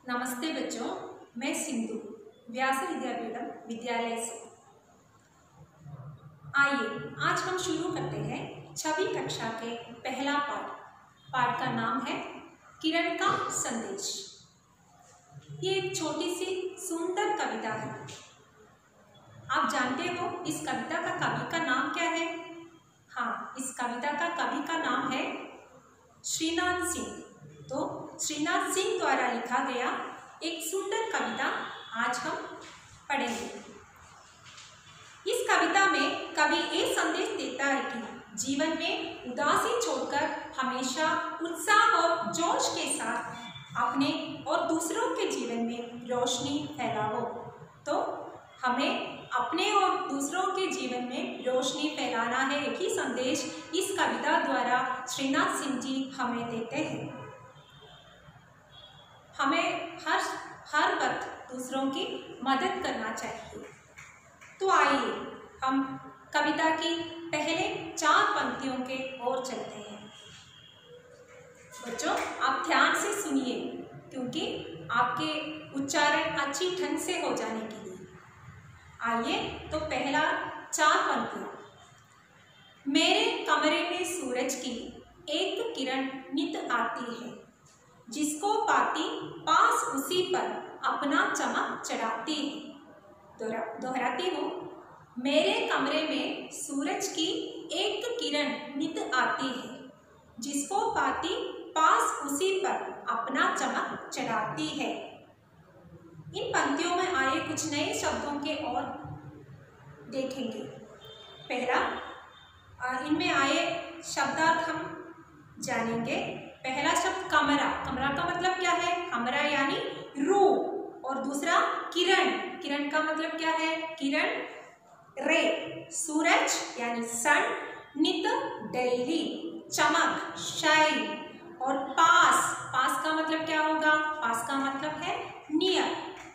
नमस्ते बच्चों, मैं सिंधु व्यास विद्यापीठम विद्यालय से। आइए आज हम शुरू करते हैं 6वीं कक्षा के पहला पाठ का नाम है किरण का संदेश। ये एक छोटी सी सुंदर कविता है। आप जानते हो इस कविता का कवि का नाम क्या है? हाँ, इस कविता का कवि का नाम है श्रीनाथ सिंह। तो श्रीनाथ सिंह द्वारा लिखा गया एक सुंदर कविता आज हम पढ़ेंगे। इस कविता में कवि ये संदेश देता है कि जीवन में उदासी छोड़कर हमेशा उत्साह और जोश के साथ अपने और दूसरों के जीवन में रोशनी फैलाओ। तो हमें अपने और दूसरों के जीवन में रोशनी फैलाना है, एक ही संदेश इस कविता द्वारा श्रीनाथ सिंह जी हमें देते हैं। हमें हर वक्त दूसरों की मदद करना चाहिए। तो आइए हम कविता की पहले 4 पंक्तियों के ओर चलते हैं। बच्चों, आप ध्यान से सुनिए क्योंकि आपके उच्चारण अच्छी ढंग से हो जाने के लिए। आइए तो पहला 4 पंक्तियां। मेरे कमरे में सूरज की एक किरण नित आती है, जिसको पाती पास उसी पर अपना चमक चढ़ाती है। दोहराती हूँ, मेरे कमरे में सूरज की एक किरण नित आती है, जिसको पाती पास उसी पर अपना चमक चढ़ाती है। इन पंक्तियों में आए कुछ नए शब्दों के और देखेंगे। पहला, इनमें आए शब्दार्थ हम जानेंगे। पहला शब्द कमरा। कमरा का मतलब क्या है? कमरा यानी रूम। और दूसरा किरण। किरण का मतलब क्या है? किरण, रे। सूरज यानी सन। नित डेली, चमक, शाइन। और पास। पास का मतलब क्या होगा? पास का मतलब है नियर।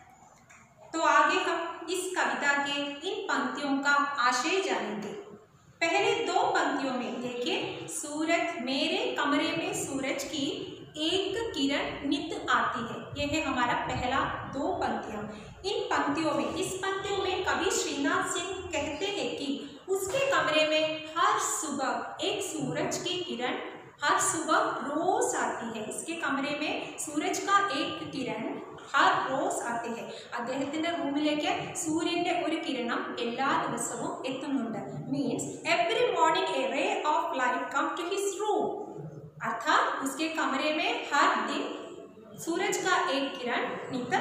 तो आगे हम इस कविता के इन पंक्तियों का आशय जानेंगे। पहले 2 पंक्तियों में देखिए, सूरज, मेरे कमरे में सूरज की एक किरण नित आती है। यह है हमारा पहला 2 पंक्तियां। इन पंक्तियों में, इस पंक्तियों में कवि श्रीनाथ सिंह कहते हैं कि उसके कमरे में हर सुबह एक सूरज की किरण हर सुबह रोज आती है। इसके कमरे में सूरज का एक किरण हर റോസ് ആത്തി है। അദ്ദേഹത്തിന്റെ റൂമിലേക്ക് സൂര്യന്റെ ഒരു കിരണം എല്ലാ ദിവസവും എത്തുന്നുണ്ട്। Means every morning a ray of light come to his room. अर्थात उसके कमरे में हर दिन सूरज का एक किरण नित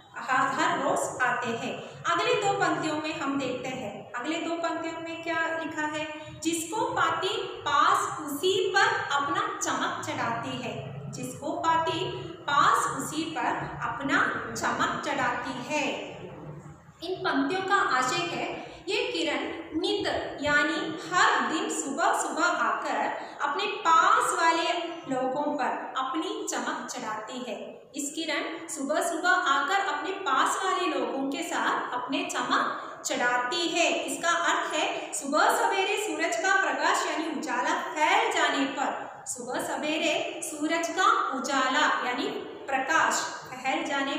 हर रोज आते हैं। अगले 2 पंक्तियों में हम देखते हैं। अगले 2 पंक्तियों में क्या लिखा है? जिसको पाती पास उसी पर अपना चमक चढ़ाती है। जिसको पाती पास उसी पर अपना चमक चढ़ाती है। इन पंक्तियों का आशय है, ये किरण नित यानी हर दिन सुबह सुबह आकर अपने पास वाले लोगों पर अपनी चमक चढ़ाती है। इस किरण सुबह सुबह आकर अपने पास वाले लोगों के साथ अपने चमक चढ़ाती है। इसका अर्थ है, सुबह सवेरे सूरज का प्रकाश यानी उजाला फैल जाने पर, सुबह सवेरे सूरज का उजाला यानी प्रकाश फैल जाने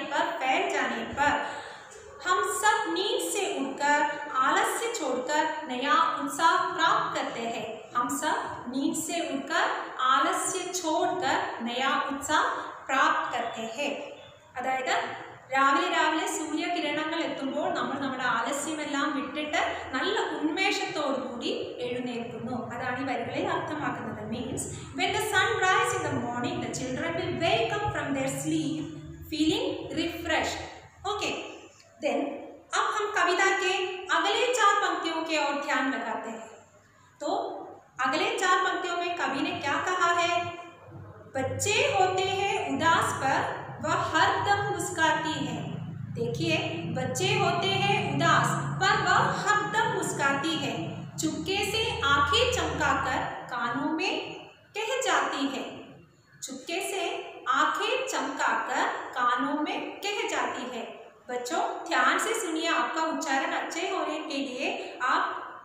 पर हम सब नींद से उठकर आलस्य छोड़कर नया उत्साह प्राप्त करते हैं। हम सब नींद से उठकर आलस्य छोड़कर नया उत्साह प्राप्त करते हैं। അതായത് രാവിലെ സൂര്യകിരണങ്ങൾ എത്തുമ്പോൾ നമ്മൾ നമ്മുടെ ആലസ്യമെല്ലാം വിട്ടിട്ട് നല്ല ഉന്മേഷത്തോടുകൂടി എഴുന്നേൽക്കുന്നു. അതാണ് ഈ വരികളിൽ അർത്ഥമാക്കുന്നത്. Means when the sun rises in the morning, the children will wake up from their sleep feeling refreshed. Okay, then अब हम कविता के अगले 4 पंक्तियों के ओर ध्यान लगाते हैं। तो अगले 4 पंक्तियों में कवि ने क्या कहा है? बच्चे होते हैं उदास पर वह हरदम मुस्कुराती है। देखिए, बच्चे होते हैं उदास पर वह हरदम मुस्कुराती है। चुपके से आंखें चमकाकर कानों में कह जाती है। चुपके से आंखें चमकाकर कानों में कह जाती है। बच्चों, ध्यान से सुनिए। आपका उच्चारण अच्छे होने के लिए आप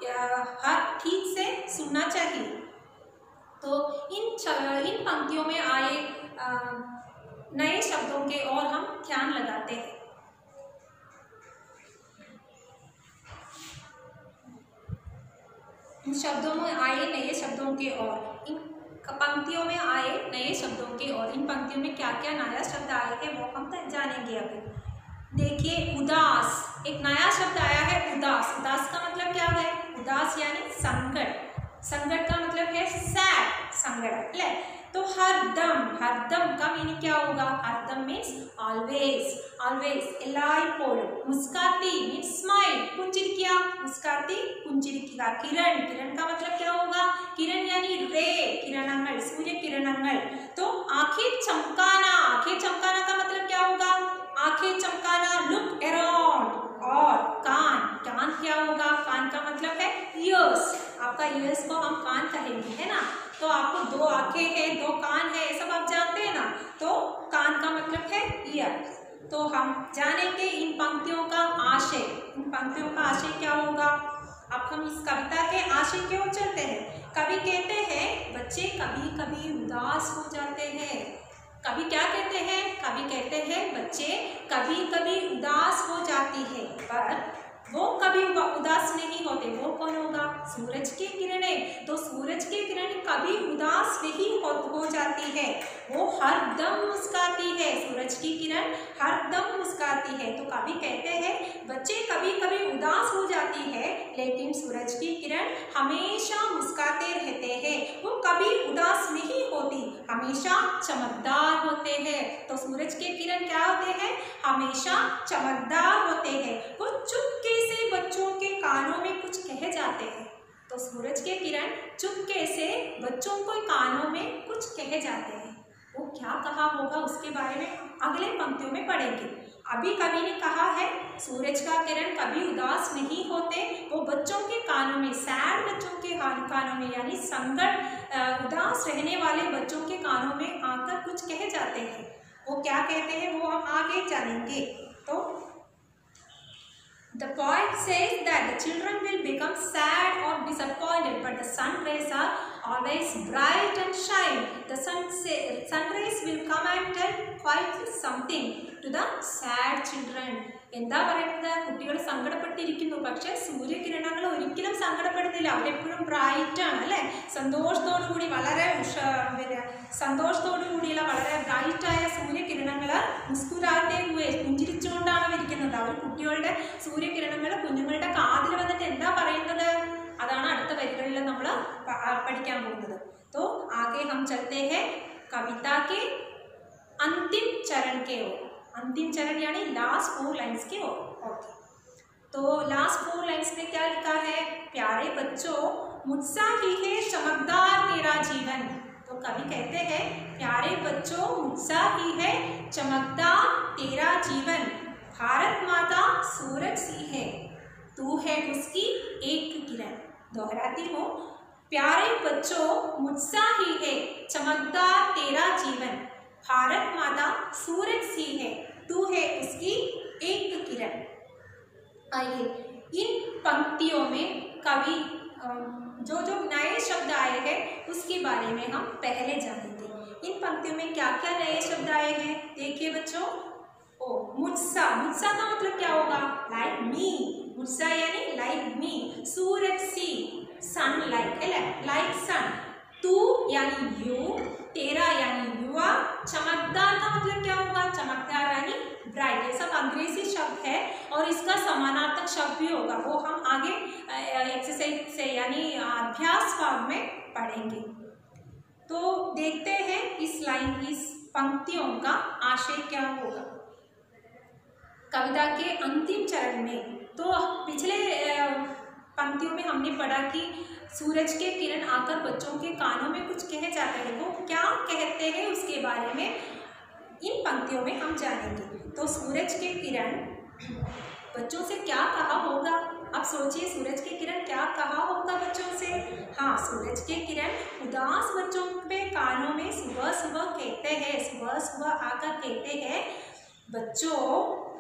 हर ठीक से सुनना चाहिए। तो इन पंक्तियों में आए नए शब्दों के ओर हम ध्यान लगाते हैं। इन शब्दों में आए नए शब्दों के ओर, इन पंक्तियों में आए नए शब्दों के ओर, इन पंक्तियों में क्या क्या नया शब्द आए हैं वो हम जानेंगे अभी। देखिए उदास, एक नया शब्द आया है उदास। उदास का मतलब क्या है? उदास यानी संकट। संकट का मतलब है सैड, संकट है। तो हरदम, हरदम का मीनिंग क्या होगा? हरदम मीन्स ऑलवेज, ऑलवेज എല്ലായ്പ്പോഴും। मुस्काती मीन्स स्माइल, पुंजिरिकिया, मुस्काती पुंजिरिकिया। किरण, किरण का मतलब क्या होगा? किरण यानी रे, किरणങ്ങൾ, सूर्य किरणങ്ങൾ। तो आंखें चमकाना, आंखें चमकाना का मतलब क्या होगा? आंखें चमकाना, लुक अराउंड। और कान, कान क्या होगा? कान का मतलब है ईयर्स। आपका ईयर्स को हम कान कहेंगे, है ना। तो आपको दो आंखें हैं, दो कान है, ये सब आप जानते हैं ना। तो कान का मतलब है ईयर। तो हम जानेंगे इन पंक्तियों का आशय। इन पंक्तियों का आशय क्या होगा? अब हम इस कविता के आशय की ओर चलते हैं। कवि कहते हैं बच्चे कभी कभी उदास हो जाते हैं। कवि क्या कहते हैं? कवि कहते हैं बच्चे कभी कभी उदास हो जाती है, पर वो कभी उदास नहीं होते। वो कौन होगा? सूरज की किरणें। तो सूरज की किरणें कभी उदास नहीं हो जाती है, वो हर दम मुस्काती है। सूरज की किरण हर दम मुस्काती है। तो कवि कहते हैं बच्चे कभी कभी उदास हो जाती है, लेकिन सूरज की किरण हमेशा मुस्काते रहते हैं। वो कभी उदास नहीं होती, हमेशा चमकदार होते हैं। तो सूरज के किरण क्या होते हैं? हमेशा चमकदार होते हैं। वो चुपके से बच्चों के कानों में कुछ कह जाते हैं। तो सूरज के किरण चुपके से बच्चों को कानों में कुछ कह जाते हैं। वो क्या कहा होगा उसके बारे में अगले पंक्तियों में पढ़ेंगे। अभी कवि ने कहा है सूरज का किरण कभी उदास नहीं होते, वो बच्चों के कानों में, सैड बच्चों के कानों में, यानी संकट उदास रहने वाले बच्चों के कानों में आकर कुछ कह जाते हैं। वो क्या कहते हैं वो हम आगे जानेंगे। तो the poet says that the children will become sad or disappointed, but the sun rays are always bright and shine. The sun rays will come and tell quite something to the sad children. എന്താ പറയുന്നത്? കുട്ടികൾ സങ്കടപ്പെട്ടിരിക്കുന്നു, പക്ഷെ സൂര്യകിരണങ്ങൾ ഒരിക്കലും സങ്കടപ്പെടുന്നില്ല. അവരെപ്പോഴും bright ആണ് അല്ലേ? സന്തോഷത്തോടു കൂടി, വളരെ സന്തോഷത്തോടു കൂടിയുള്ള വളരെ ബ്രൈറ്റായ സൂര്യകിരണങ്ങൾ മുസ്കുരാത്തെ ഹുവേ, പുഞ്ചിരിച്ചുകൊണ്ടാണ് അവരിക്കുന്നത്. അവർ കുട്ടികളുടെ സൂര്യകിരണങ്ങൾ കുഞ്ഞുങ്ങളുടെ കാതിൽ വന്നിട്ട് എന്താ പറയുന്നത്? അതാണ് അടുത്ത വരികളിൽ നമ്മൾ പഠിക്കാൻ പോകുന്നത്. तो आगे हम चलते हैं कविता के अंतिम चरण के ओर। अंतिम चरण यानी लास्ट 4 लाइन्स की ओर। ओके, तो लास्ट 4 लाइन्स में क्या लिखा है? प्यारे बच्चों मुझसा ही है चमकदार तेरा जीवन। तो कवि कहते हैं प्यारे बच्चों मुझसा ही है चमकदार तेरा जीवन। भारत माता सूरज सी है, तू है उसकी एक किरण। दोहराती हूँ, प्यारे बच्चों मुझसा ही है चमकदार तेरा जीवन। भारत माता सूरज सी है, तू है उसकी एक किरण। आइए इन पंक्तियों में कवि जो जो नए शब्द आए हैं उसके बारे में हम पहले जानेंगे। इन पंक्तियों में क्या क्या नए शब्द आए हैं देखिए बच्चों। ओ मुझसा, मुझसा का मतलब क्या होगा? Like me. मुझसा यानी लाइक मी। सूरज सी, सन लाइक, लाइक सन। तू यानी यू, तेरा यानी युवा। चमकदार का मतलब क्या होगा? चमकदार यानी ब्राइट। ये सब अंग्रेजी शब्द है और इसका समानार्थक शब्द भी होगा, वो हम आगे एक्सरसाइज से यानी अभ्यास भाग में पढ़ेंगे। तो देखते हैं इस पंक्तियों का आशय क्या होगा कविता के अंतिम चरण में। तो पिछले पंक्तियों में हमने पढ़ा कि सूरज के किरण आकर बच्चों के कानों में कुछ कह जाते हैं। वो क्या कहते हैं उसके बारे में इन पंक्तियों में हम जानेंगे। तो सूरज के किरण बच्चों से क्या कहा होगा? अब सोचिए सूरज के किरण क्या कहा होगा बच्चों से? हाँ, सूरज के किरण उदास बच्चों के कानों में सुबह सुबह कहते हैं, सुबह सुबह आकर कहते हैं बच्चों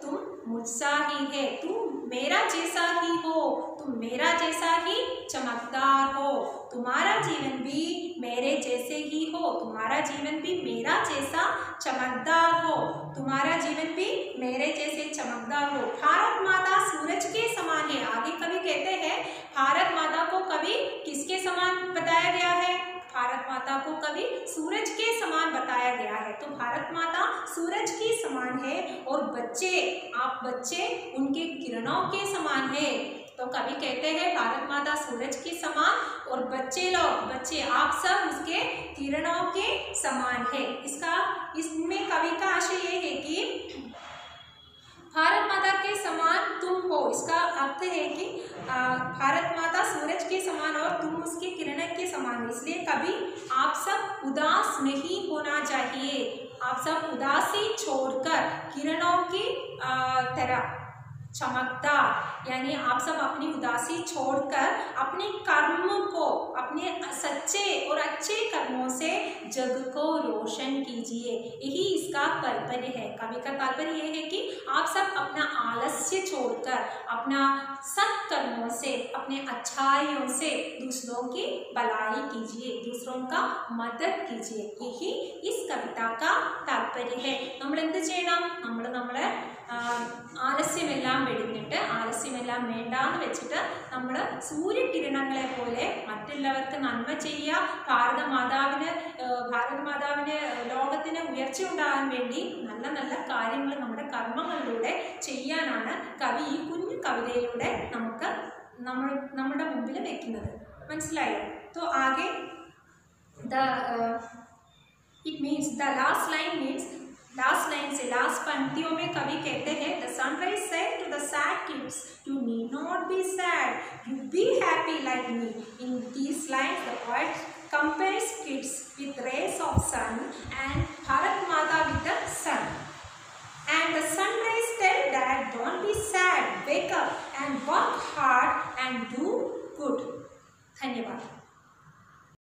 तुम मुझसा ही है, तुम मेरा जैसा ही हो, तुम मेरा जैसा ही चमकदार हो, तुम्हारा जीवन भी मेरे जैसे ही हो, तुम्हारा जीवन भी मेरा जैसा चमकदार हो, तुम्हारा जीवन भी मेरे जैसे चमकदार हो। भारत माता सूरज के समान है। आगे कवि कहते हैं भारत माता को कवि किसके समान बताया गया है? भारत माता को कभी सूरज के समान बताया गया है। तो भारत माता सूरज के समान है और बच्चे, आप बच्चे उनके किरणों के समान है। तो कवि कहते हैं भारत माता सूरज के समान और बच्चे लोग, बच्चे आप सब उसके किरणों के समान है। इसमें कवि का आशय ये है कि भारत माता के समान तुम हो। इसका अर्थ है कि भारत माता सूरज के समान और तुम उसके किरण के समान हो। इसलिए कभी आप सब उदास नहीं होना चाहिए। आप सब उदासी छोड़कर किरणों की तरह चमकदार, यानी आप सब अपनी उदासी छोड़कर अपने कर्म को, अपने सच्चे और अच्छे कर्मों से जग को रोशन कीजिए। यही इसका तात्पर्य है। कवि का तात्पर्य यह है कि आप सब अपना आलस्य छोड़कर अपना सत्कर्मों से, अपने अच्छाइयों से दूसरों की भलाई कीजिए, दूसरों का मदद कीजिए। यही इस कविता का तात्पर्य है। നമ്മൾ എന്ത് ചെയ്യണം? നമ്മളെ ആലസ്യമെല്ലാം വെടിഞ്ഞിട്ട്, ആലസ്യമെല്ലാം വേണ്ടാന്ന് വെച്ചിട്ട് നമ്മൾ സൂര്യകിരണങ്ങളെ പോലെ മറ്റുള്ളവർക്ക് നന്മ ചെയ്യുക. ഭാരതമാതാവിന് ലോകത്തിന് ഉയർച്ച ഉണ്ടാകാൻ വേണ്ടി നല്ല നല്ല കാര്യങ്ങൾ നമ്മുടെ കർമ്മങ്ങളിലൂടെ ചെയ്യാനാണ് കവി ഈ കുഞ്ഞു കവിതയിലൂടെ നമ്മുടെ മുമ്പിൽ വെക്കുന്നത്. മനസ്സിലായോ? तो आगे it means the last line से लास्ट पंक्तियों में कवि कहते हैं the sunrise said to the sad kids, you need not be sad, you be happy like me. In these lines the poet compares kids with rays of sun and Bharat Mata with the sun. And the sunrise tell that don't be sad, wake up and work hard and do good. धन्यवाद.